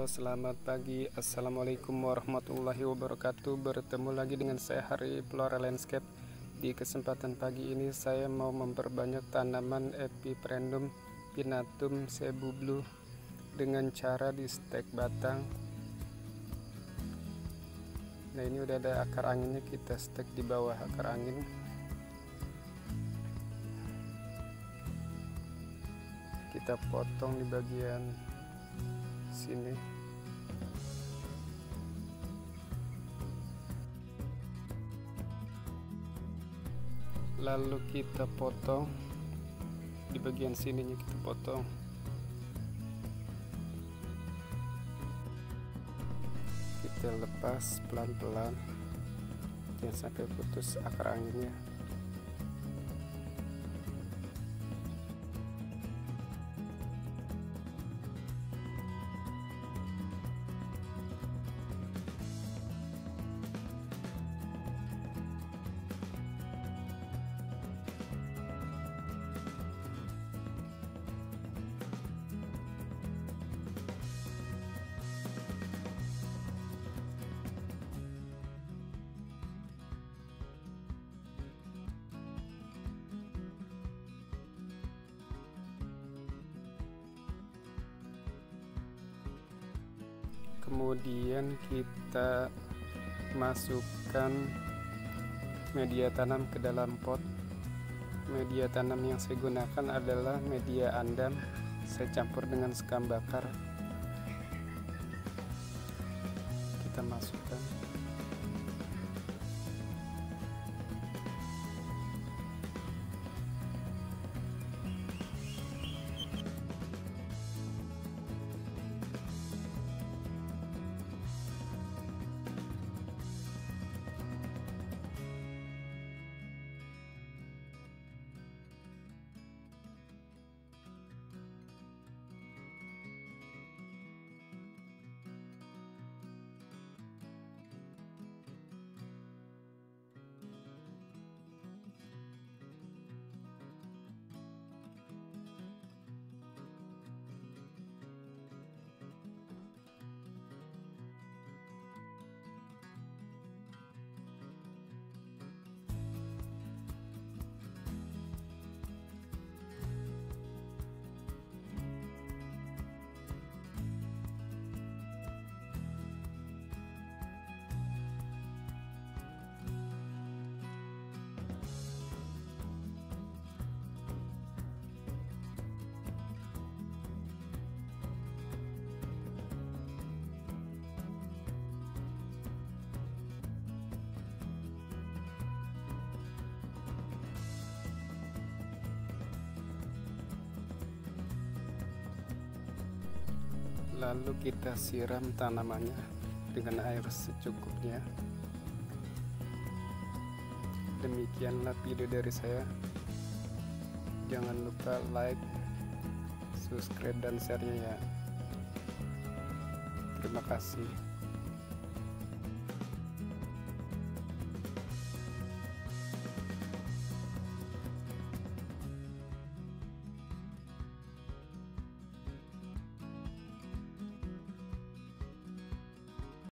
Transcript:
Halo, selamat pagi. Assalamualaikum warahmatullahi wabarakatuh. Bertemu lagi dengan saya Hari Flora Landscape. Di kesempatan pagi ini saya mau memperbanyak tanaman Epipremnum pinnatum Cebu Blue dengan cara di stek batang. Nah, ini udah ada akar anginnya, kita stek di bawah akar angin. Kita potong di bagian sini. Lalu kita potong di bagian sininya, kita potong. Kita lepas pelan-pelan, jangan sampai putus akar anginnya. Kemudian kita masukkan media tanam ke dalam pot. Media tanam yang saya gunakan adalah media andam, saya campur dengan sekam bakar. Kita masukkan. Lalu kita siram tanamannya dengan air secukupnya. Demikianlah video dari saya. Jangan lupa like, subscribe, dan share-nya ya. Terima kasih.